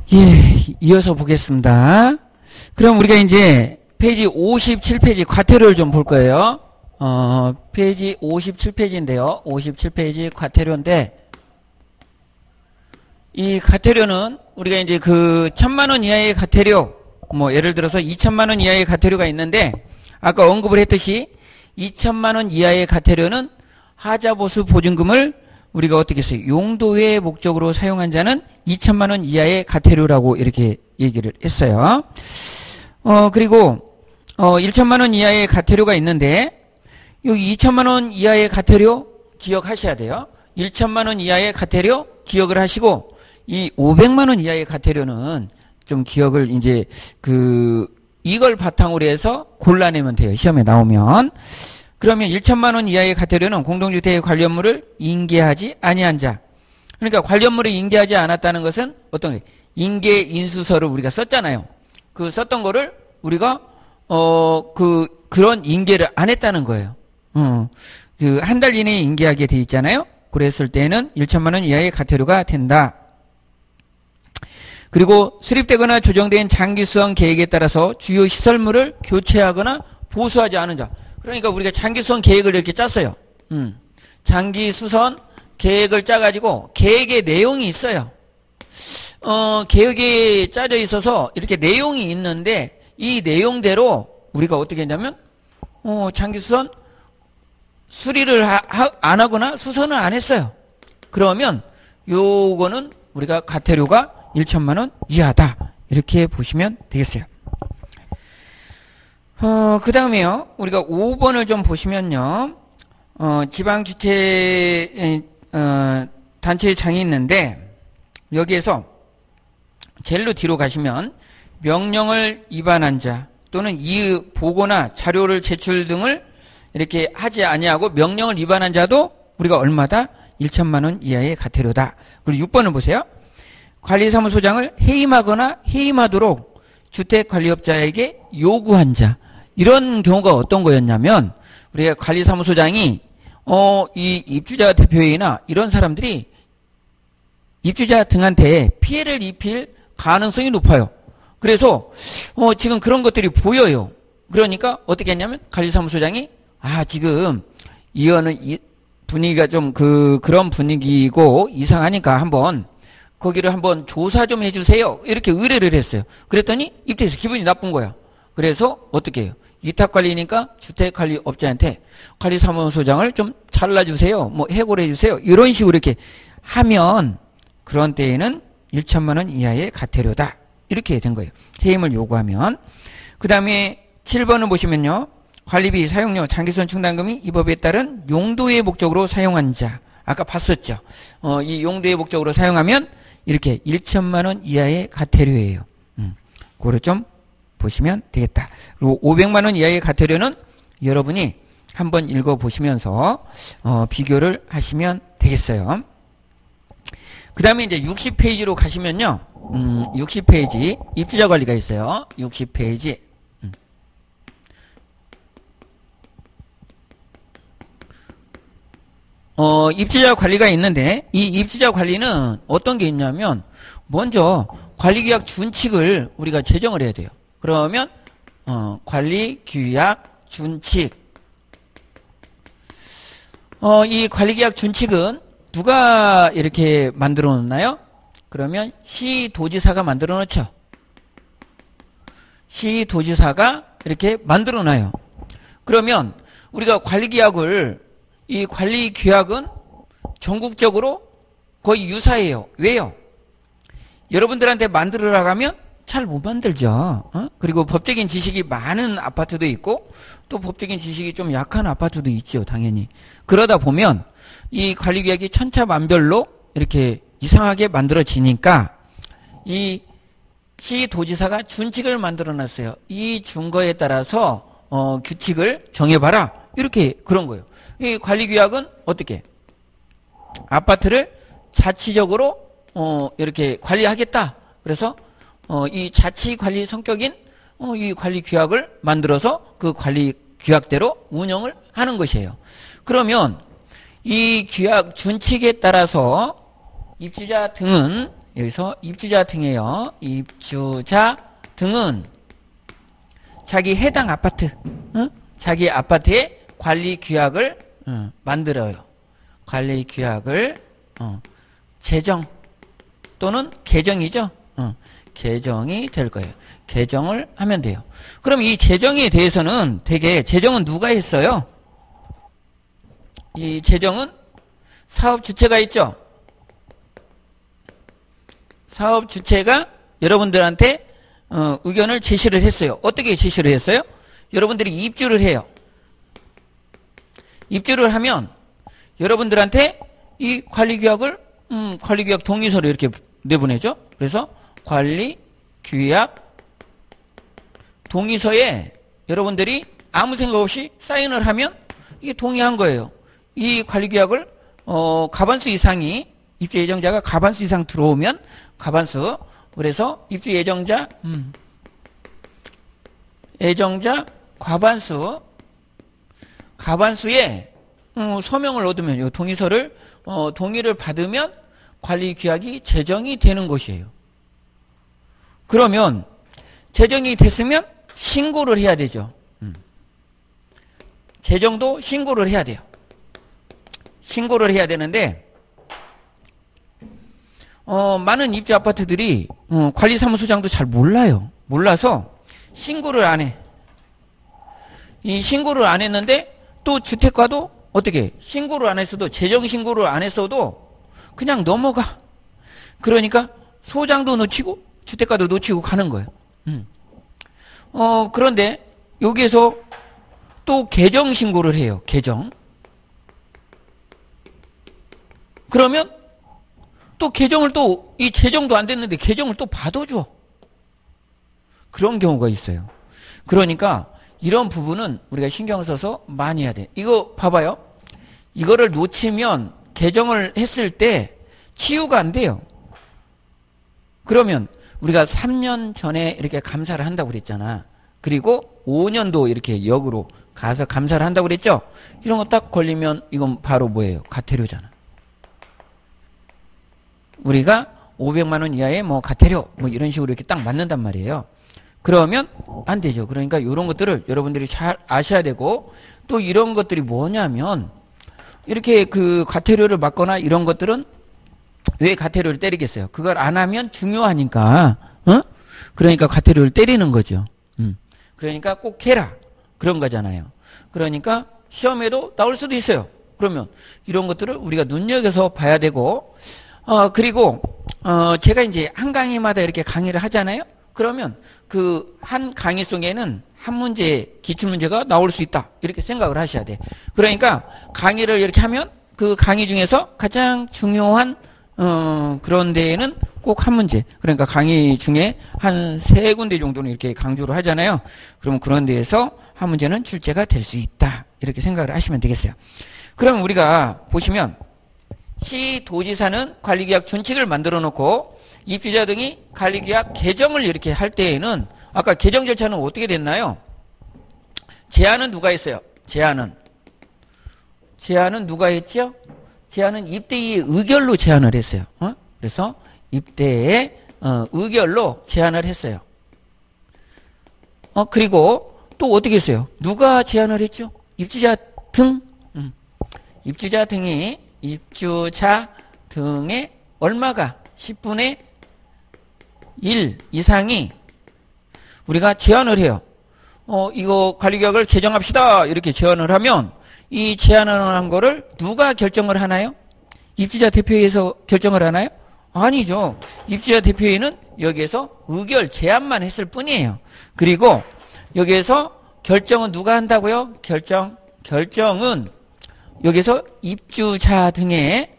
예, 이어서 보겠습니다. 그럼 우리가 이제 페이지 57페이지 과태료를 좀 볼 거예요. 페이지 57페이지인데요. 57페이지 과태료인데, 이 과태료는 우리가 이제 그 1,000만원 이하의 과태료, 뭐 예를 들어서 2,000만원 이하의 과태료가 있는데, 아까 언급을 했듯이 2,000만원 이하의 과태료는 하자보수 보증금을 우리가 어떻게 했어요? 용도외 목적으로 사용한 자는 2,000만원 이하의 과태료라고 이렇게 얘기를 했어요. 그리고 1,000만원 이하의 과태료가 있는데, 여기 2,000만원 이하의 과태료 기억하셔야 돼요. 1,000만원 이하의 과태료 기억을 하시고, 이 500만원 이하의 과태료는 좀 기억을 이제 이걸 바탕으로 해서 골라내면 돼요. 시험에 나오면. 그러면 1,000만원 이하의 과태료는 공동주택의 관련물을 인계하지 아니한 자. 그러니까 관련물을 인계하지 않았다는 것은 어떤 게? 인계인수서를 우리가 썼잖아요. 그 썼던 거를 우리가 그런 인계를 안 했다는 거예요. 한 달 이내에 인계하게 돼 있잖아요. 그랬을 때는 1,000만원 이하의 과태료가 된다. 그리고 수립되거나 조정된 장기수선 계획에 따라서 주요 시설물을 교체하거나 보수하지 않은 자. 그러니까 우리가 장기수선 계획을 이렇게 짰어요. 장기수선 계획을 짜가지고 계획의 내용이 있어요. 계획에 짜져 있어서 이렇게 내용이 있는데 이 내용대로 우리가 어떻게 했냐면 장기수선 수리를 안 하거나 수선을 안 했어요. 그러면 요거는 우리가 과태료가 1,000만원 이하다. 이렇게 보시면 되겠어요. 그 다음에요. 우리가 5번을 좀 보시면요. 지방주택, 단체의 장이 있는데, 여기에서 제일로 뒤로 가시면, 명령을 위반한 자, 또는 이 보고나 자료를 제출 등을 이렇게 하지 아니하고 명령을 위반한 자도 우리가 얼마다? 1,000만원 이하의 과태료다. 그리고 6번을 보세요. 관리사무소장을 해임하거나 해임하도록 주택관리업자에게 요구한 자. 이런 경우가 어떤 거였냐면 우리가 관리사무소장이 이 입주자 대표회의나 이런 사람들이 입주자 등한테 피해를 입힐 가능성이 높아요. 그래서 지금 그런 것들이 보여요. 그러니까 어떻게 했냐면 관리사무소장이 지금 이거는 분위기가 좀 그런 분위기고 이상하니까 한번 거기를 한번 조사 좀 해주세요. 이렇게 의뢰를 했어요. 그랬더니 입주해서 기분이 나쁜 거야. 그래서 어떻게 해요? 위탁관리니까 주택관리업자한테 관리사무소장을 좀 잘라주세요. 뭐 해고를 해주세요. 이런 식으로 이렇게 하면 그런 때에는 1,000만원 이하의 과태료다. 이렇게 된 거예요. 해임을 요구하면. 그 다음에 7번을 보시면요. 관리비, 사용료, 장기수선 충당금이 이 법에 따른 용도의 목적으로 사용한 자. 아까 봤었죠. 이 용도의 목적으로 사용하면 이렇게 1,000만원 이하의 과태료예요. 그거를 좀 보시면 되겠다. 그리고 500만원 이하의 과태료는 여러분이 한번 읽어보시면서 비교를 하시면 되겠어요. 그 다음에 이제 60페이지로 가시면요. 60페이지 입주자 관리가 있어요. 60페이지. 입주자 관리가 있는데 이 입주자 관리는 어떤 게 있냐면 먼저 관리규약 준칙을 우리가 제정을 해야 돼요. 그러면 관리규약 준칙 이 관리규약 준칙은 누가 이렇게 만들어 놓나요? 그러면 시도지사가 만들어 놓죠. 시도지사가 이렇게 만들어 놔요. 그러면 우리가 관리규약을 이 관리규약은 전국적으로 거의 유사해요. 왜요? 여러분들한테 만들으라고 하면 잘 못 만들죠. 그리고 법적인 지식이 많은 아파트도 있고 또 법적인 지식이 좀 약한 아파트도 있죠. 당연히. 그러다 보면 이 관리규약이 천차만별로 이렇게 이상하게 만들어지니까 이 시도지사가 준칙을 만들어 놨어요. 이 준거에 따라서 규칙을 정해봐라. 이렇게 그런 거예요. 이 관리규약은 어떻게? 아파트를 자치적으로 이렇게 관리하겠다. 그래서 이 자치관리 성격인 이 관리규약을 만들어서 그 관리규약대로 운영을 하는 것이에요. 그러면 이 규약 준칙에 따라서 입주자 등은 여기서 입주자 등이에요. 입주자 등은 자기 해당 아파트, 자기 아파트의 관리 규약을 만들어요. 관리 규약을 제정 또는 개정이죠. 개정이 될 거예요. 개정을 하면 돼요. 그럼 이 제정에 대해서는 대개 제정은 누가 했어요? 이 제정은 사업 주체가 있죠. 사업 주체가 여러분들한테 의견을 제시를 했어요. 어떻게 제시를 했어요? 여러분들이 입주를 해요. 입주를 하면 여러분들한테 이 관리규약을 관리규약 동의서를 이렇게 내보내죠. 그래서 관리규약 동의서에 여러분들이 아무 생각 없이 사인을 하면 이게 동의한 거예요. 이 관리규약을 과반수 이상이 입주 예정자가 과반수 이상 들어오면 과반수, 그래서 입주 예정자 과반수의 서명을 얻으면 이 동의서를 동의를 받으면 관리규약이 제정이 되는 것이에요. 그러면 제정이 됐으면 신고를 해야 되죠. 제정도 신고를 해야 돼요. 신고를 해야 되는데 많은 입주 아파트들이 관리사무소장도 잘 몰라요. 몰라서 신고를 안 해. 이 신고를 안 했는데 또 주택과도 어떻게 신고를 안 했어도 재정 신고를 안 했어도 그냥 넘어가. 그러니까 소장도 놓치고 주택과도 놓치고 가는 거예요. 그런데 여기에서 또 개정 신고를 해요. 개정. 그러면 또 개정을 또 이 제정도 안 됐는데 개정을 또 받아줘. 그런 경우가 있어요. 그러니까 이런 부분은 우리가 신경을 써서 많이 해야 돼. 이거 봐봐요. 이거를 놓치면 개정을 했을 때 치유가 안 돼요. 그러면 우리가 3년 전에 이렇게 감사를 한다고 그랬잖아. 그리고 5년도 이렇게 역으로 가서 감사를 한다고 그랬죠. 이런 거 딱 걸리면 이건 바로 뭐예요? 과태료잖아. 우리가 500만 원 이하의 뭐 과태료 뭐 이런 식으로 이렇게 딱 맞는단 말이에요. 그러면 안 되죠. 그러니까 이런 것들을 여러분들이 잘 아셔야 되고, 또 이런 것들이 뭐냐면 이렇게 그 과태료를 맞거나 이런 것들은 왜 과태료를 때리겠어요? 그걸 안 하면 중요하니까, 그러니까 과태료를 때리는 거죠. 그러니까 꼭 해라. 그런 거잖아요. 그러니까 시험에도 나올 수도 있어요. 그러면 이런 것들을 우리가 눈여겨서 봐야 되고, 그리고 제가 이제 한 강의마다 이렇게 강의를 하잖아요. 그러면 그 한 강의 속에는 한 문제, 기출문제가 나올 수 있다. 이렇게 생각을 하셔야 돼. 그러니까 강의를 이렇게 하면 그 강의 중에서 가장 중요한 그런 데에는 꼭 한 문제. 그러니까 강의 중에 한 3군데 정도는 이렇게 강조를 하잖아요. 그러면 그런 데에서 한 문제는 출제가 될 수 있다. 이렇게 생각을 하시면 되겠어요. 그럼 우리가 보시면 시도지사는 관리규약 준칙을 만들어 놓고 입주자 등이 관리규약 개정을 이렇게 할 때에는 아까 개정 절차는 어떻게 됐나요? 제안은 누가 했어요? 제안은 누가 했죠? 제안은 입대의 의결로 제안을 했어요. 그래서 입대의 의결로 제안을 했어요. 그리고 또 어떻게 했어요? 누가 제안을 했죠? 입주자 등. 입주자 등이 입주자 등의 얼마가 10분의 1 이상이 우리가 제안을 해요. 이거 관리규약을 개정합시다. 이렇게 제안을 하면 이 제안을 한 거를 누가 결정을 하나요? 입주자 대표회에서 결정을 하나요? 아니죠. 입주자 대표회는 여기에서 의결 제안만 했을 뿐이에요. 그리고 여기에서 결정은 누가 한다고요? 결정은 여기서 입주자 등의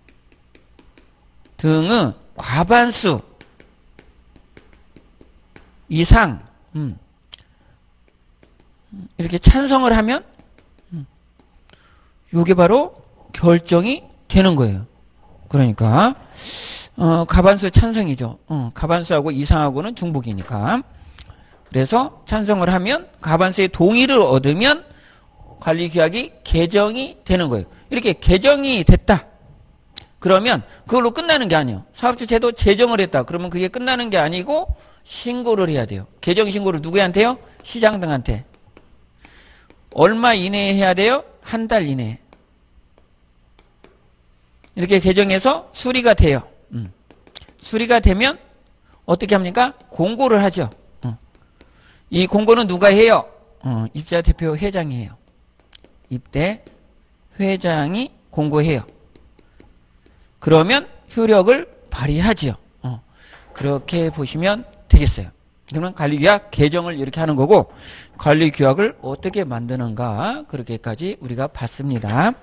과반수 이상 이렇게 찬성을 하면 이게 바로 결정이 되는 거예요. 그러니까 과반수 찬성이죠. 과반수하고 이상하고는 중복이니까. 그래서 찬성을 하면 과반수의 동의를 얻으면 관리규약이 개정이 되는 거예요. 이렇게 개정이 됐다. 그러면 그걸로 끝나는 게 아니에요. 사업주체도 제정을 했다. 그러면 그게 끝나는 게 아니고 신고를 해야 돼요. 개정 신고를 누구한테요? 시장 등한테. 얼마 이내에 해야 돼요? 한 달 이내에. 이렇게 개정해서 수리가 돼요. 수리가 되면 어떻게 합니까? 공고를 하죠. 이 공고는 누가 해요? 입주자 대표 회장이 해요. 입대 회장이 공고해요. 그러면 효력을 발휘하지요. 그렇게 보시면 되겠어요. 그러면 관리규약 개정을 이렇게 하는 거고, 관리규약을 어떻게 만드는가 그렇게까지 우리가 봤습니다.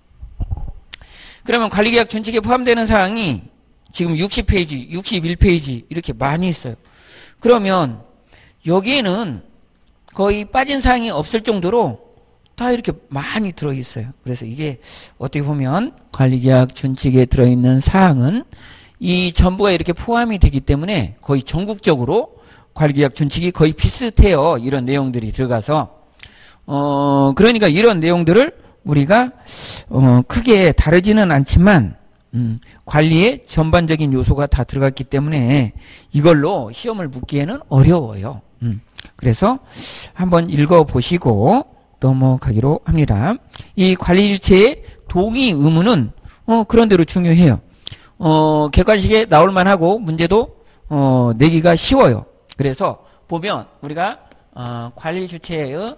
그러면 관리규약 준칙에 포함되는 사항이 지금 60페이지, 61페이지 이렇게 많이 있어요. 그러면 여기에는 거의 빠진 사항이 없을 정도로 다 이렇게 많이 들어있어요. 그래서 이게 어떻게 보면 관리계약 준칙에 들어있는 사항은 이 전부가 이렇게 포함이 되기 때문에 거의 전국적으로 관리계약 준칙이 거의 비슷해요. 이런 내용들이 들어가서. 그러니까 이런 내용들을 우리가 크게 다르지는 않지만 관리의 전반적인 요소가 다 들어갔기 때문에 이걸로 시험을 묻기에는 어려워요. 그래서 한번 읽어보시고 넘어가기로 합니다. 이 관리주체의 동의 의무는 그런 대로 중요해요. 객관식에 나올만 하고 문제도 내기가 쉬워요. 그래서 보면 우리가 관리주체의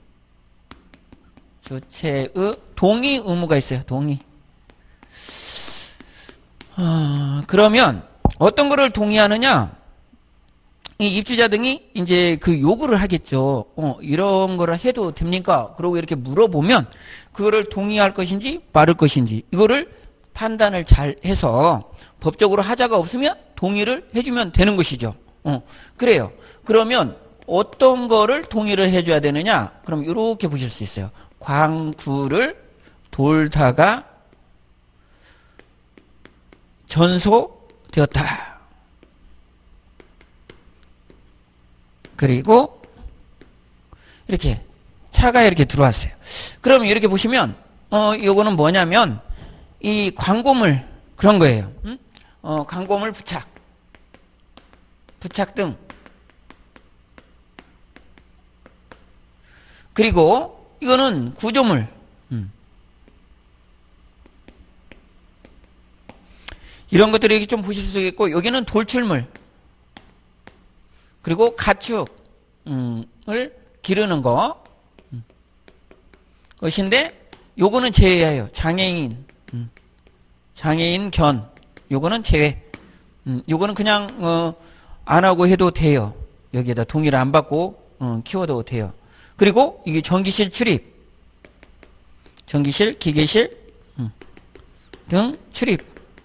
동의 의무가 있어요. 동의. 그러면 어떤 거를 동의하느냐? 이 입주자 등이 이제 그 요구를 하겠죠. 이런 거를 해도 됩니까? 그러고 이렇게 물어보면 그거를 동의할 것인지 말을 것인지 이거를 판단을 잘 해서 법적으로 하자가 없으면 동의를 해주면 되는 것이죠. 그래요. 그러면 어떤 거를 동의를 해줘야 되느냐? 그럼 이렇게 보실 수 있어요. 광구를 돌다가 전소되었다. 그리고 이렇게 차가 이렇게 들어왔어요. 그럼 이렇게 보시면 요거는 뭐냐면 이 광고물 그런 거예요. 광고물 부착 등 그리고 이거는 구조물 이런 것들을 이렇게 좀 보실 수 있고 여기는 돌출물 그리고 가축을 기르는 것인데 요거는 제외해요. 장애인 견 요거는 제외. 요거는 그냥 안 하고 해도 돼요. 여기에다 동의를 안 받고 키워도 돼요. 그리고 이게 전기실 출입, 전기실, 기계실 등 출입을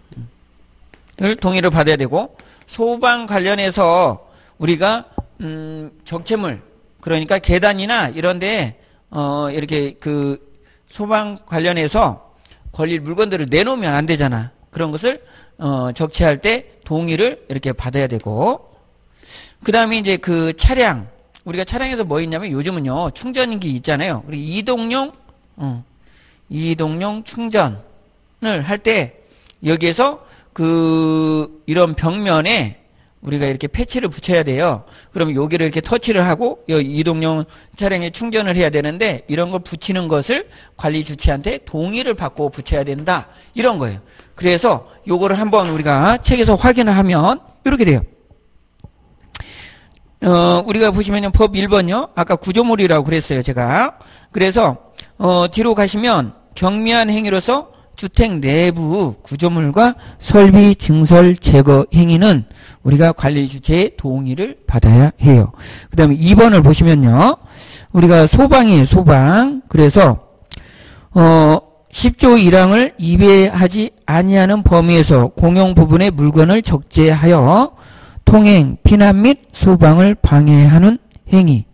동의를 받아야 되고 소방 관련해서 우리가 적재물 그러니까 계단이나 이런데 이렇게 그 소방 관련해서 걸릴 물건들을 내놓으면 안 되잖아. 그런 것을 적재할 때 동의를 이렇게 받아야 되고 그 다음에 이제 그 차량 우리가 차량에서 뭐 있냐면 요즘은요 충전기 있잖아요. 그리고 이동용 충전을 할 때 여기에서 그 이런 벽면에 우리가 이렇게 패치를 붙여야 돼요. 그러면 여기를 이렇게 터치를 하고 이동용 차량에 충전을 해야 되는데 이런 걸 붙이는 것을 관리 주체한테 동의를 받고 붙여야 된다. 이런 거예요. 그래서 요거를 한번 우리가 책에서 확인을 하면 이렇게 돼요. 우리가 보시면요. 법 1번요. 아까 구조물이라고 그랬어요. 제가. 그래서 뒤로 가시면 경미한 행위로서 주택 내부 구조물과 설비 증설 제거 행위는 우리가 관리 주체의 동의를 받아야 해요. 그 다음에 2번을 보시면요. 우리가 소방이에요. 소방. 그래서 10조 1항을 위배하지 아니하는 범위에서 공용 부분의 물건을 적재하여 통행, 피난 및 소방을 방해하는 행위.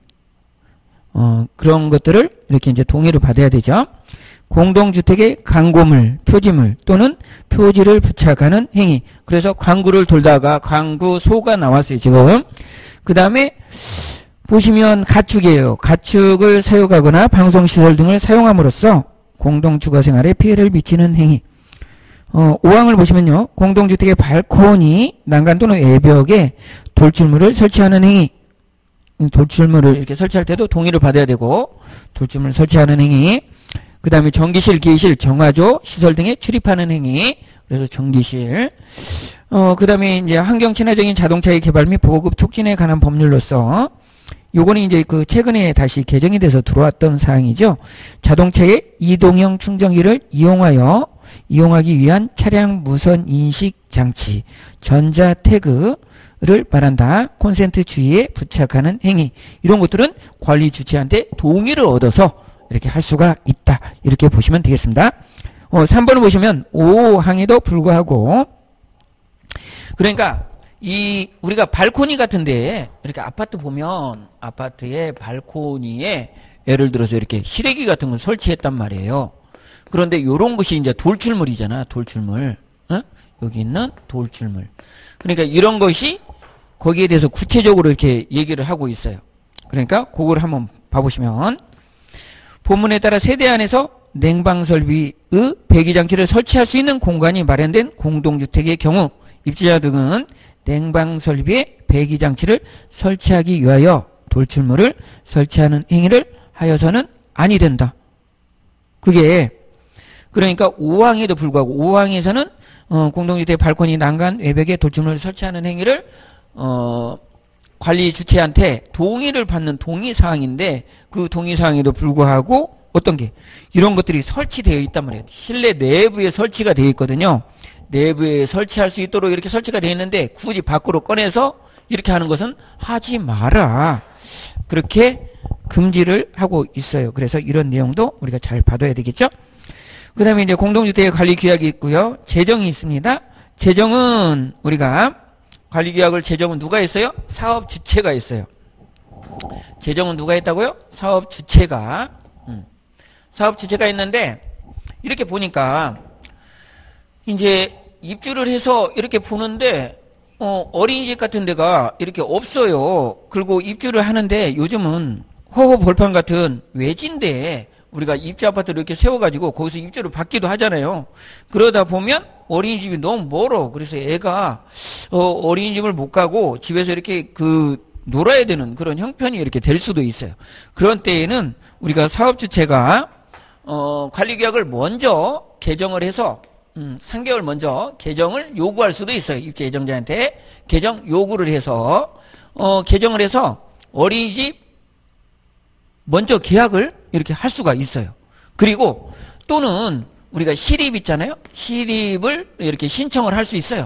그런 것들을 이렇게 이제 동의를 받아야 되죠. 공동주택의 광고물, 표지물 또는 표지를 부착하는 행위. 그래서 광구를 돌다가 광구소가 나왔어요, 지금. 그 다음에 보시면 가축이에요. 가축을 사육하거나 방송시설 등을 사용함으로써 공동주거 생활에 피해를 미치는 행위. 5항을 보시면요. 공동주택의 발코니, 난간 또는 외벽에 돌출물을 설치하는 행위. 돌출물을 이렇게 설치할 때도 동의를 받아야 되고, 돌출물을 설치하는 행위. 그 다음에 전기실, 기실, 정화조, 시설 등에 출입하는 행위. 그래서 전기실. 그 다음에 이제 환경 친화적인 자동차의 개발 및 보급 촉진에 관한 법률로서 요거는 이제 그 최근에 다시 개정이 돼서 들어왔던 사항이죠. 자동차의 이동형 충전기를 이용하기 위한 차량 무선 인식 장치, 전자 태그를 말한다. 콘센트 주의에 부착하는 행위. 이런 것들은 관리 주체한테 동의를 얻어서 이렇게 할 수가 있다. 이렇게 보시면 되겠습니다. 3번을 보시면 5항에도 불구하고, 그러니까 우리가 발코니 같은데 이렇게 아파트 보면 아파트의 발코니에 예를 들어서 이렇게 실외기 같은 걸 설치했단 말이에요. 그런데 요런 것이 이제 돌출물이잖아. 돌출물. 여기 있는 돌출물. 그러니까 이런 것이 거기에 대해서 구체적으로 이렇게 얘기를 하고 있어요. 그러니까 그걸 한번 봐보시면 본문에 따라 세대 안에서 냉방 설비의 배기장치를 설치할 수 있는 공간이 마련된 공동주택의 경우 입주자 등은 냉방 설비에 배기장치를 설치하기 위하여 돌출물을 설치하는 행위를 하여서는 아니 된다. 그게 그러니까 5항에도 불구하고 5항에서는 공동주택 발코니, 난간, 외벽에 돌출물을 설치하는 행위를 관리 주체한테 동의를 받는 동의사항인데 그 동의사항에도 불구하고 어떤 게 이런 것들이 설치되어 있단 말이에요. 실내 내부에 설치가 되어 있거든요. 내부에 설치할 수 있도록 이렇게 설치가 되어 있는데 굳이 밖으로 꺼내서 이렇게 하는 것은 하지 마라. 그렇게 금지를 하고 있어요. 그래서 이런 내용도 우리가 잘 받아야 되겠죠. 그 다음에 이제 공동주택의 관리규약이 있고요. 재정이 있습니다. 재정은 우리가 관리규약을 재정은 누가 했어요? 사업주체가 했어요. 재정은 누가 했다고요? 사업주체가. 사업주체가 했는데 이렇게 보니까 이제 입주를 해서 이렇게 보는데 어린이집 같은 데가 이렇게 없어요. 그리고 입주를 하는데 요즘은 호호벌판 같은 외진데 우리가 입주 아파트를 이렇게 세워가지고 거기서 입주를 받기도 하잖아요. 그러다 보면 어린이집이 너무 멀어. 그래서 애가 어린이집을 못 가고 집에서 이렇게 놀아야 되는 그런 형편이 이렇게 될 수도 있어요. 그런 때에는 우리가 사업주체가 관리규약을 먼저 개정을 해서 3개월 먼저 개정을 요구할 수도 있어요. 입주 예정자한테 개정 요구를 해서 개정을 해서 어린이집 먼저 계약을 이렇게 할 수가 있어요. 그리고 또는 우리가 시립 있잖아요. 시립을 이렇게 신청을 할 수 있어요.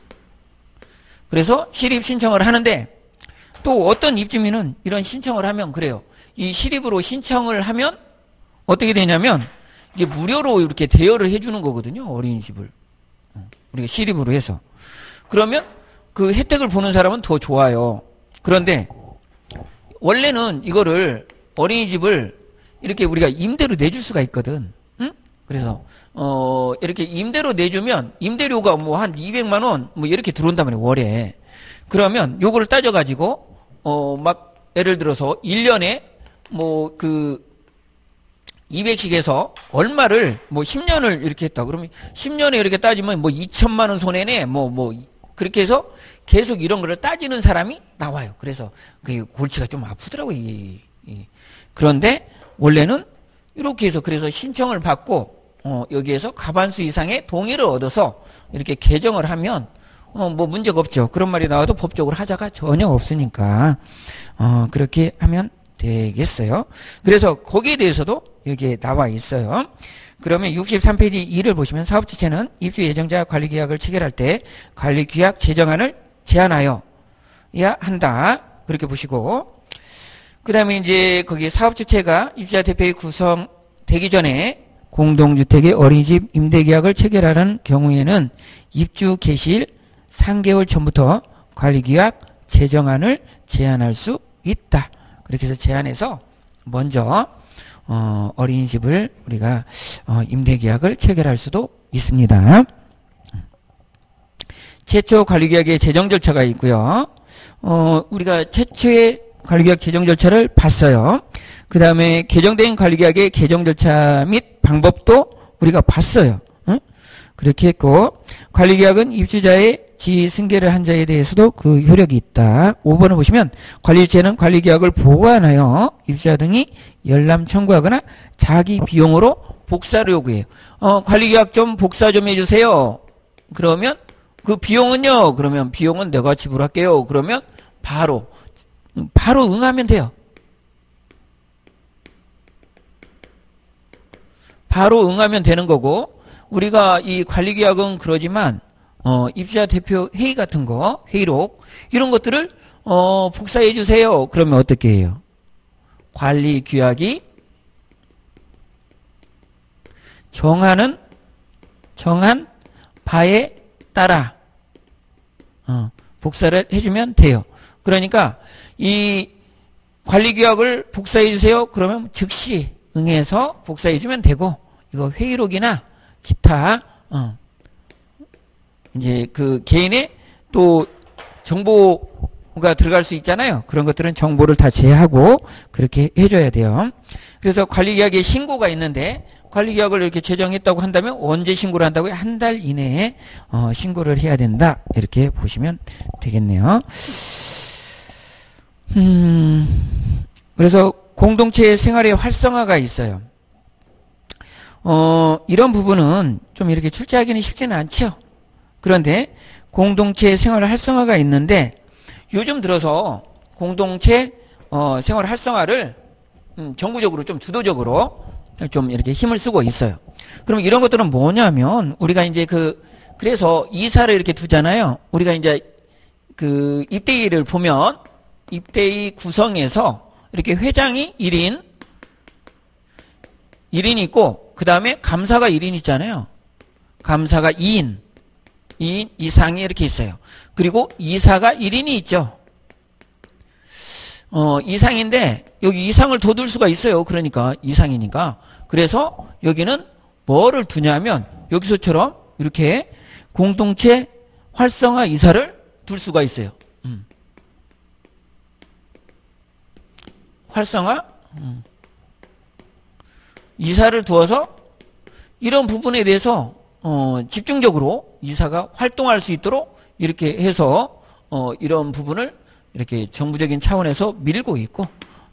그래서 시립 신청을 하는데 또 어떤 입주민은 이런 신청을 하면 그래요. 이 시립으로 신청을 하면 어떻게 되냐면 이게 무료로 이렇게 대여를 해주는 거거든요. 어린이집을. 우리가 시립으로 해서. 그러면 그 혜택을 보는 사람은 더 좋아요. 그런데 원래는 이거를 어린이집을 이렇게 우리가 임대로 내줄 수가 있거든. 응? 그래서 이렇게 임대로 내주면 임대료가 뭐 한 200만 원 뭐 이렇게 들어온단 말이에요. 월에. 그러면 요거를 따져가지고 막 예를 들어서 1년에 뭐 200씩 해서 얼마를 뭐 10년을 이렇게 했다. 그러면 10년에 이렇게 따지면 뭐 2천만 원 손해네. 뭐 그렇게 해서 계속 이런 거를 따지는 사람이 나와요. 그래서 그 골치가 좀 아프더라고요. 그런데 원래는 이렇게 해서 그래서 신청을 받고 여기에서 과반수 이상의 동의를 얻어서 이렇게 개정을 하면 뭐 문제가 없죠. 그런 말이 나와도 법적으로 하자가 전혀 없으니까 그렇게 하면 되겠어요. 그래서 거기에 대해서도 여기에 나와 있어요. 그러면 63페이지 2를 보시면 사업주체는 입주 예정자 관리계약을 체결할 때 관리규약 제정안을 제안하여야 한다. 그렇게 보시고 그 다음에 이제 거기 사업주체가 입주자 대표의 구성되기 전에 공동주택의 어린이집 임대계약을 체결하는 경우에는 입주 개시일 3개월 전부터 관리규약 제정안을 제안할 수 있다. 그렇게 해서 제안해서 먼저 어린이집을 우리가 임대계약을 체결할 수도 있습니다. 최초 관리계약의 제정 절차가 있고요. 우리가 최초의 관리계약 제정 절차를 봤어요. 그 다음에 개정된 관리계약의 개정 절차 및 방법도 우리가 봤어요. 그렇게 했고, 관리계약은 입주자의 지위 승계를 한 자에 대해서도 그 효력이 있다. 5번을 보시면 관리주체는 관리계약을 보관하여 입주자 등이 열람 청구하거나 자기 비용으로 복사를 요구해요. 관리계약 좀 복사 좀 해주세요. 그러면 그 비용은요? 그러면 비용은 내가 지불할게요. 그러면 바로 응하면 돼요. 바로 응하면 되는 거고, 우리가 이 관리계약은 그러지만 입주자 대표 회의 같은 거, 회의록 이런 것들을 복사해 주세요. 그러면 어떻게 해요? 관리규약이 정한 바에 따라 복사를 해주면 돼요. 그러니까 이 관리규약을 복사해 주세요. 그러면 즉시 응해서 복사해 주면 되고, 이거 회의록이나 기타 이제 그 개인의 또 정보가 들어갈 수 있잖아요. 그런 것들은 정보를 다 제하고 그렇게 해줘야 돼요. 그래서 관리계약에 신고가 있는데, 관리계약을 이렇게 제정했다고 한다면 언제 신고를 한다고요? 한 달 이내에 신고를 해야 된다. 이렇게 보시면 되겠네요. 그래서 공동체 생활의 활성화가 있어요. 이런 부분은 좀 이렇게 출제하기는 쉽지는 않죠. 그런데 공동체 생활 활성화가 있는데, 요즘 들어서 공동체 생활 활성화를 정부적으로 좀 주도적으로 좀 이렇게 힘을 쓰고 있어요. 그럼 이런 것들은 뭐냐면, 우리가 이제 그래서 이사를 이렇게 두잖아요. 우리가 이제 그 입대위를 보면 입대위 구성에서 이렇게 회장이 1인 있고, 그 다음에 감사가 1인 있잖아요. 감사가 2인 이상이 이렇게 있어요. 그리고 이사가 1인이 있죠. 이상인데 여기 이상을 더 둘 수가 있어요. 그러니까 이상이니까. 그래서 여기는 뭐를 두냐면, 여기서처럼 이렇게 공동체 활성화 이사를 둘 수가 있어요. 활성화 이사를 두어서 이런 부분에 대해서 집중적으로 이사가 활동할 수 있도록 이렇게 해서 이런 부분을 이렇게 정부적인 차원에서 밀고 있고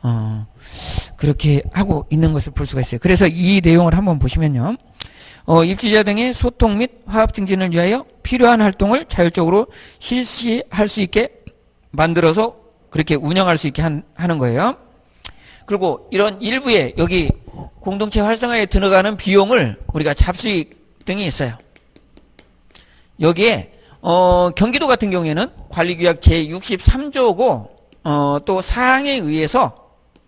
그렇게 하고 있는 것을 볼 수가 있어요. 그래서 이 내용을 한번 보시면요. 입주자 등의 소통 및 화합 증진을 위하여 필요한 활동을 자율적으로 실시할 수 있게 만들어서 그렇게 운영할 수 있게 하는 거예요. 그리고 이런 일부에 여기 공동체 활성화에 들어가는 비용을 우리가 잡수익 등이 있어요. 여기에 경기도 같은 경우에는 관리규약 제63조고 또 사항에 의해서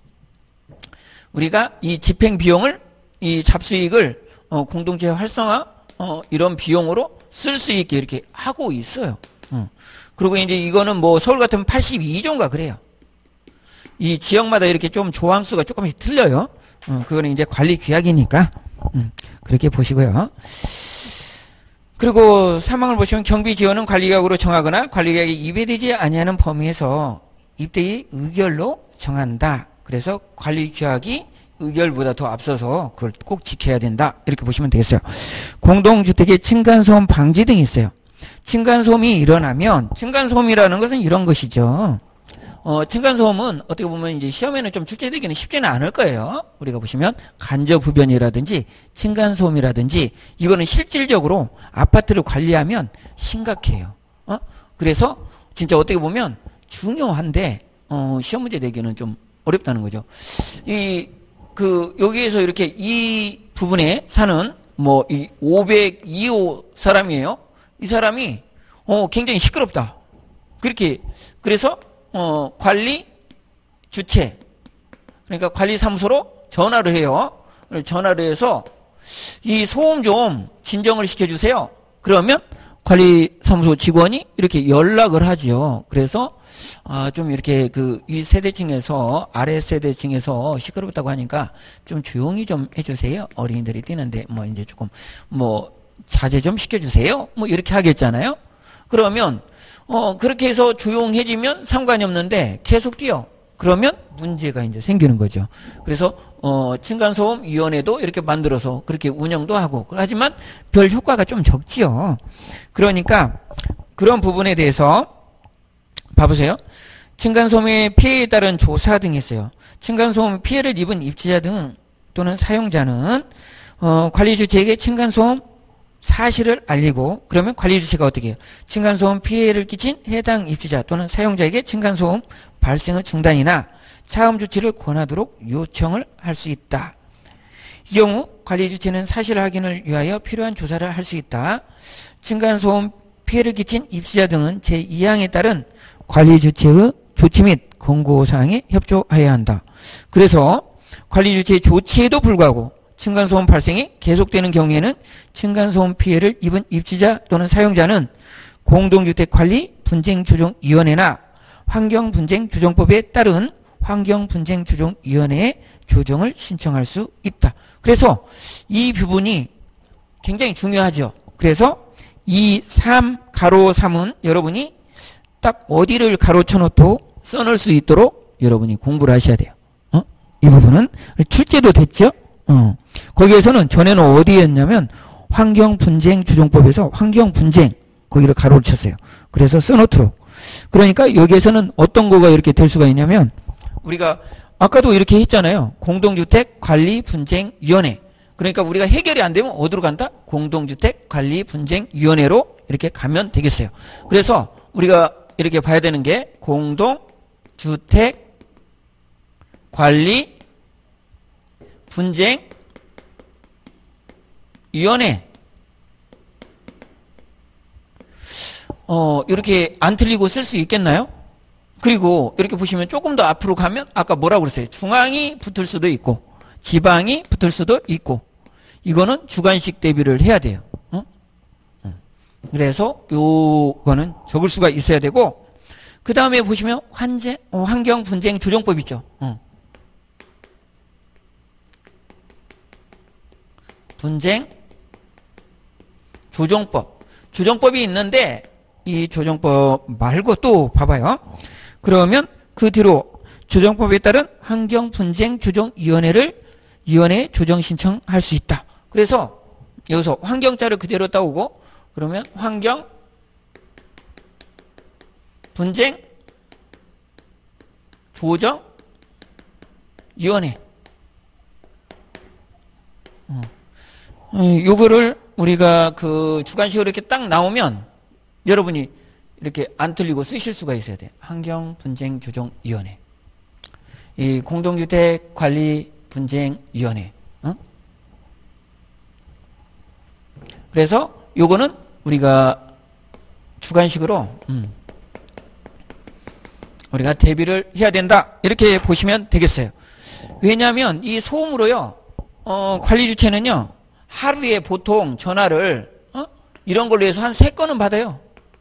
우리가 이 집행 비용을, 이 잡수익을 공동체 활성화 이런 비용으로 쓸 수 있게 이렇게 하고 있어요. 그리고 이제 이거는 뭐 서울 같으면 82조인가 그래요. 이 지역마다 이렇게 좀 조항수가 조금씩 틀려요. 그거는 이제 관리 규약이니까 그렇게 보시고요. 그리고 3항을 보시면 경비 지원은 관리계약으로 정하거나 관리계약에 위배되지 아니하는 범위에서 입대의 의결로 정한다. 그래서 관리규약이 의결보다 더 앞서서 그걸 꼭 지켜야 된다. 이렇게 보시면 되겠어요. 공동주택의 층간소음 방지 등이 있어요. 층간소음이 일어나면, 층간소음이라는 것은 이런 것이죠. 층간소음은 어떻게 보면 이제 시험에는 좀 출제되기는 쉽지는 않을 거예요. 우리가 보시면 간접흡연이라든지 층간소음이라든지 이거는 실질적으로 아파트를 관리하면 심각해요. 그래서 진짜 어떻게 보면 중요한데 시험 문제 내기는 좀 어렵다는 거죠. 여기에서 이렇게 이 부분에 사는 이 502호 사람이에요. 이 사람이 굉장히 시끄럽다. 그래서 관리 주체, 그러니까 관리사무소로 전화를 해요. 전화를 해서 이 소음 좀 진정을 시켜주세요. 그러면 관리사무소 직원이 이렇게 연락을 하지요. 그래서 좀 이렇게 위 세대층에서 아래 세대층에서 시끄럽다고 하니까 좀 조용히 좀 해주세요. 어린이들이 뛰는데 이제 조금 자제 좀 시켜주세요. 이렇게 하겠잖아요. 그러면 그렇게 해서 조용해지면 상관이 없는데 계속 뛰어. 그러면 문제가 이제 생기는 거죠. 그래서 층간소음위원회도 이렇게 만들어서 그렇게 운영도 하고, 하지만 별 효과가 좀 적지요. 그러니까 그런 부분에 대해서 봐보세요. 층간소음의 피해에 따른 조사 등이 있어요. 층간소음 피해를 입은 입주자 등 또는 사용자는 관리주체에게 층간소음 사실을 알리고, 그러면 관리주체가 어떻게 해요? 층간소음 피해를 끼친 해당 입주자 또는 사용자에게 층간소음 발생의 중단이나 차음 조치를 권하도록 요청을 할 수 있다. 이 경우 관리주체는 사실 확인을 위하여 필요한 조사를 할 수 있다. 층간소음 피해를 끼친 입주자 등은 제2항에 따른 관리주체의 조치 및 권고사항에 협조해야 한다. 그래서 관리주체의 조치에도 불구하고 층간소음 발생이 계속되는 경우에는 층간소음 피해를 입은 입주자 또는 사용자는 공동주택관리분쟁조정위원회나 환경분쟁조정법에 따른 환경분쟁조정위원회에 조정을 신청할 수 있다. 그래서 이 부분이 굉장히 중요하죠. 그래서 이 3(3은 여러분이 딱 어디를 가로쳐놓고 써놓을 수 있도록 여러분이 공부를 하셔야 돼요. 이 부분은 출제도 됐죠. 거기에서는 전에는 어디였냐면 환경분쟁조정법에서 환경분쟁 거기를 가로를 쳤어요. 그래서 써놓도록. 그러니까 여기에서는 어떤 거가 이렇게 될 수가 있냐면, 우리가 아까도 이렇게 했잖아요. 공동주택관리분쟁위원회. 그러니까 우리가 해결이 안 되면 어디로 간다? 공동주택관리분쟁위원회로 이렇게 가면 되겠어요. 그래서 우리가 이렇게 봐야 되는 게 공동주택관리분쟁위원회. 이렇게 안 틀리고 쓸 수 있겠나요? 그리고 이렇게 보시면 조금 더 앞으로 가면 아까 뭐라고 그랬어요? 중앙이 붙을 수도 있고 지방이 붙을 수도 있고, 이거는 주관식 대비를 해야 돼요. 그래서 요거는 적을 수가 있어야 되고, 그 다음에 보시면 환경분쟁조정법 있죠. 분쟁조정법. 조정법이 있는데 이 조정법 말고 또 봐봐요. 그러면 그 뒤로 조정법에 따른 환경분쟁조정위원회에 조정 신청할 수 있다. 그래서 여기서 환경자를 그대로 따오고, 그러면 환경분쟁조정위원회. 요거를 우리가 그 주관식으로 이렇게 딱 나오면 여러분이 이렇게 안 틀리고 쓰실 수가 있어야 돼요. 환경분쟁조정위원회. 이 공동주택관리분쟁위원회. 그래서 요거는 우리가 주관식으로 우리가 대비를 해야 된다. 이렇게 보시면 되겠어요. 왜냐하면 이 소음으로요, 관리주체는요, 하루에 보통 전화를 이런 걸로 해서 한 3건은 받아요.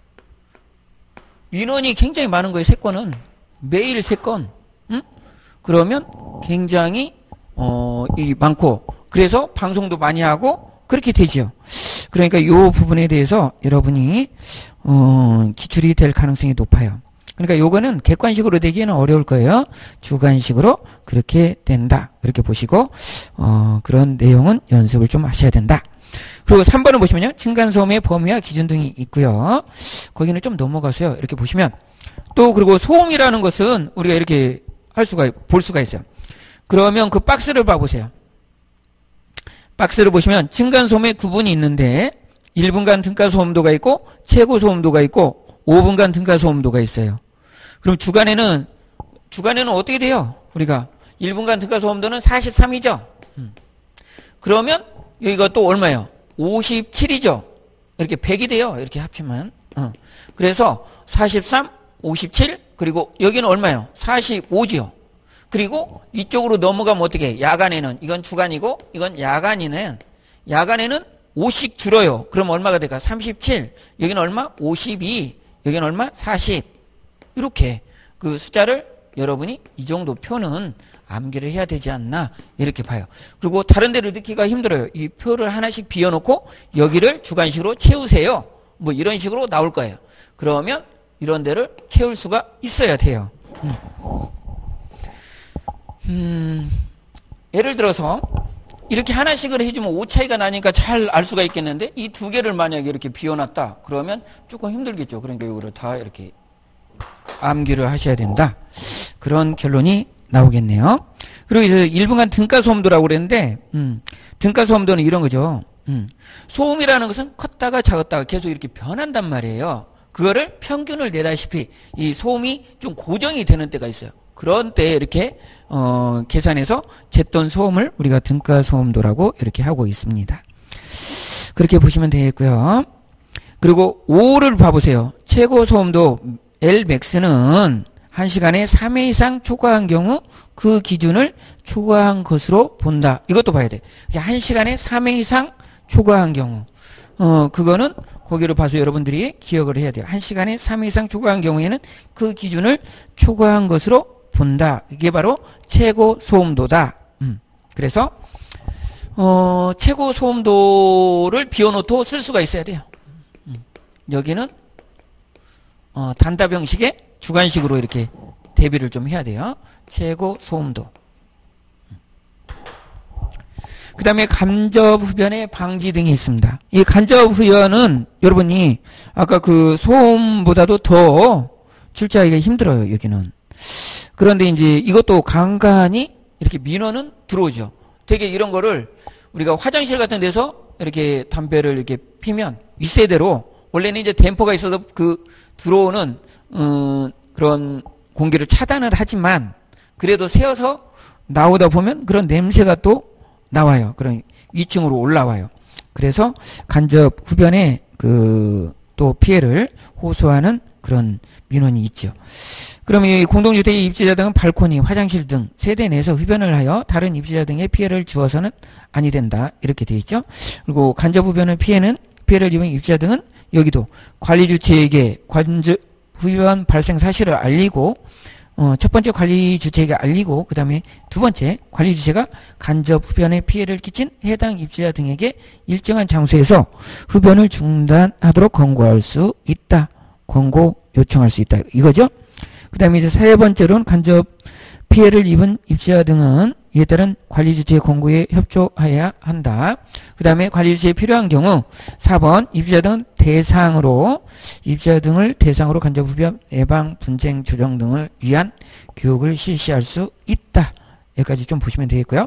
민원이 굉장히 많은 거예요. 3건은. 매일 3건. 그러면 굉장히 이 많고, 그래서 방송도 많이 하고 그렇게 되지요. 그러니까 이 부분에 대해서 여러분이 기출이 될 가능성이 높아요. 그러니까 요거는 객관식으로 되기에는 어려울 거예요. 주관식으로 그렇게 된다. 그렇게 보시고 그런 내용은 연습을 좀 하셔야 된다. 그리고 3번을 보시면요. 층간소음의 범위와 기준 등이 있고요. 거기는 좀 넘어가서요. 이렇게 보시면 또, 그리고 소음이라는 것은 우리가 이렇게 볼 수가 있어요. 그러면 그 박스를 봐보세요. 박스를 보시면 층간소음의 구분이 있는데 1분간 등가소음도가 있고 최고소음도가 있고 5분간 등가소음도가 있어요. 그럼 주간에는 어떻게 돼요? 우리가 1분간 등가소음도는 43이죠. 그러면 여기가 또 얼마예요? 57이죠. 이렇게 100이 돼요. 이렇게 합치면. 그래서 43, 57, 그리고 여기는 얼마예요? 45지요. 그리고 이쪽으로 넘어가면 어떻게 해? 야간에는, 이건 주간이고 이건 야간에는 5씩 줄어요. 그럼 얼마가 될까? 37. 여기는 얼마? 52. 여기는 얼마? 40. 이렇게 그 숫자를 여러분이 이 정도 표는 암기를 해야 되지 않나, 이렇게 봐요. 그리고 다른 데를 넣기가 힘들어요. 이 표를 하나씩 비워놓고 여기를 주관식으로 채우세요. 뭐 이런 식으로 나올 거예요. 그러면 이런 데를 채울 수가 있어야 돼요. 예를 들어서 이렇게 하나씩을 해주면 오차이가 나니까 잘 알 수가 있겠는데 이 두 개를 만약에 이렇게 비워놨다 그러면 조금 힘들겠죠. 그러니까 이거를 다 이렇게 암기를 하셔야 된다. 그런 결론이 나오겠네요. 그리고 이제 1분간 등가소음도라고 그랬는데 등가소음도는 이런 거죠. 소음이라는 것은 컸다가 작았다가 계속 이렇게 변한단 말이에요. 그거를 평균을 내다시피 이 소음이 좀 고정이 되는 때가 있어요. 그런 때에 이렇게 계산해서 쟀던 소음을 우리가 등가소음도라고 이렇게 하고 있습니다. 그렇게 보시면 되겠고요. 그리고 5를 봐보세요. 최고 소음도 Lmax는 1시간에 3회 이상 초과한 경우 그 기준을 초과한 것으로 본다. 이것도 봐야 돼. 1시간에 3회 이상 초과한 경우 그거는 거기를 봐서 여러분들이 기억을 해야 돼요. 1시간에 3회 이상 초과한 경우에는 그 기준을 초과한 것으로 본다. 이게 바로 최고 소음도다. 그래서 최고 소음도를 비워놓고 쓸 수가 있어야 돼요. 여기는 단답 형식의 주관식으로 이렇게 대비를 좀 해야 돼요. 최고 소음도. 그 다음에 간접 흡연의 방지 등이 있습니다. 이 간접 흡연은 여러분이 아까 그 소음보다도 더 출제하기가 힘들어요. 여기는. 그런데 이제 이것도 간간히 이렇게 민원은 들어오죠. 되게 이런 거를 우리가 화장실 같은 데서 이렇게 담배를 이렇게 피면 윗세대로 원래는 이제 댐퍼가 있어서 그 들어오는 그런 공기를 차단을 하지만 그래도 새어서 나오다 보면 그런 냄새가 또 나와요. 그런 위층으로 올라와요. 그래서 간접 흡연에 그 또 피해를 호소하는 그런 민원이 있죠. 그럼 이 공동주택의 입주자 등은 발코니, 화장실 등 세대 내에서 흡연을 하여 다른 입주자 등의 피해를 주어서는 아니 된다. 이렇게 되어 있죠. 그리고 간접 흡연의 피해를 입은 입주자 등은 여기도 관리 주체에게 간접 흡연 발생 사실을 알리고 첫 번째 관리 주체에게 알리고 그 다음에 두 번째 관리 주체가 간접 흡연에 피해를 끼친 해당 입주자 등에게 일정한 장소에서 흡연을 중단하도록 권고할 수 있다. 권고 요청할 수 있다. 이거죠. 그 다음에 이제 세 번째로는 간접 피해를 입은 입주자 등은 이에 따른 관리 주체의 권고에 협조해야 한다. 그 다음에 관리 주체에 필요한 경우 4번 입주자 등 입주자 등을 대상으로 간접 흡연 예방 분쟁 조정 등을 위한 교육을 실시할 수 있다. 여기까지 좀 보시면 되겠고요.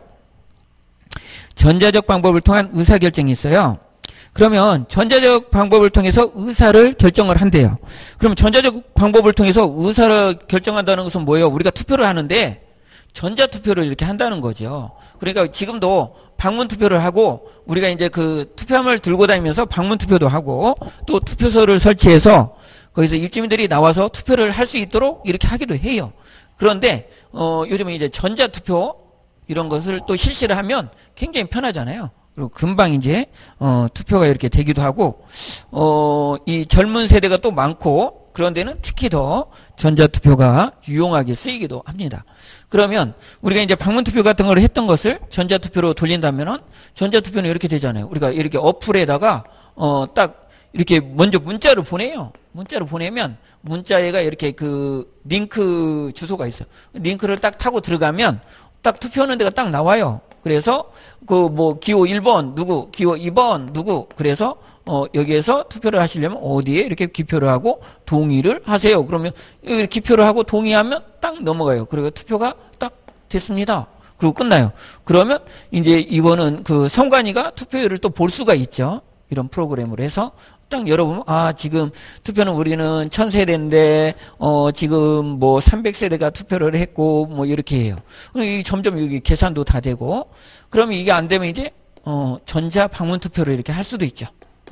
전자적 방법을 통한 의사결정이 있어요. 그러면 전자적 방법을 통해서 의사를 결정을 한대요. 그러면 전자적 방법을 통해서 의사를 결정한다는 것은 뭐예요? 우리가 투표를 하는데 전자투표를 이렇게 한다는 거죠. 그러니까 지금도 방문투표를 하고 우리가 이제 그 투표함을 들고 다니면서 방문투표도 하고 또 투표소를 설치해서 거기서 입주민들이 나와서 투표를 할 수 있도록 이렇게 하기도 해요. 그런데 요즘에 이제 전자투표 이런 것을 또 실시를 하면 굉장히 편하잖아요. 그리고 금방 이제 투표가 이렇게 되기도 하고 이 젊은 세대가 또 많고 그런 데는 특히 더 전자투표가 유용하게 쓰이기도 합니다. 그러면 우리가 이제 방문투표 같은 걸 했던 것을 전자투표로 돌린다면은 전자투표는 이렇게 되잖아요. 우리가 이렇게 어플에다가 딱 이렇게 먼저 문자를 보내요. 문자를 보내면 문자에가 이렇게 그 링크 주소가 있어요. 링크를 딱 타고 들어가면 딱 투표하는 데가 딱 나와요. 그래서 그 뭐 기호 1번 누구, 기호 2번 누구, 그래서 여기에서 투표를 하시려면 어디에 이렇게 기표를 하고 동의를 하세요. 그러면 기표를 하고 동의하면 딱 넘어가요. 그리고 투표가 딱 됐습니다. 그리고 끝나요. 그러면 이제 이거는 그 선관위가 투표율을 또 볼 수가 있죠. 이런 프로그램으로 해서 딱 열어보면 지금 투표는 우리는 1000세대인데 지금 뭐 300세대가 투표를 했고 뭐 이렇게 해요. 점점 여기 계산도 다 되고 그러면 이게 안 되면 이제 전자 방문 투표를 이렇게 할 수도 있죠.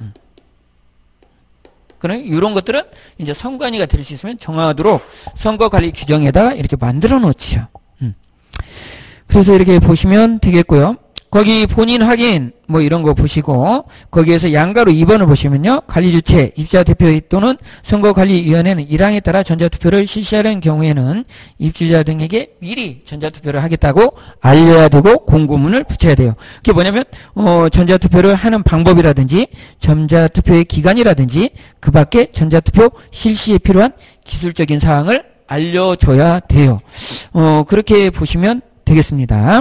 그럼 이런 것들은 이제 선관위가 될 수 있으면 정하도록 선거관리 규정에다가 이렇게 만들어 놓지요. 그래서 이렇게 보시면 되겠고요. 거기 본인 확인 뭐 이런 거 보시고 거기에서 양가로 2번을 보시면요. 관리주체, 입주자 대표 또는 선거관리위원회는 1항에 따라 전자투표를 실시하는 경우에는 입주자 등에게 미리 전자투표를 하겠다고 알려야 되고 공고문을 붙여야 돼요. 그게 뭐냐면 전자투표를 하는 방법이라든지 전자투표의 기간이라든지 그 밖에 전자투표 실시에 필요한 기술적인 사항을 알려줘야 돼요. 그렇게 보시면 되겠습니다.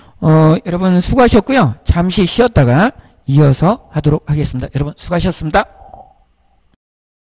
여러분 수고하셨고요. 잠시 쉬었다가 이어서 하도록 하겠습니다. 여러분 수고하셨습니다.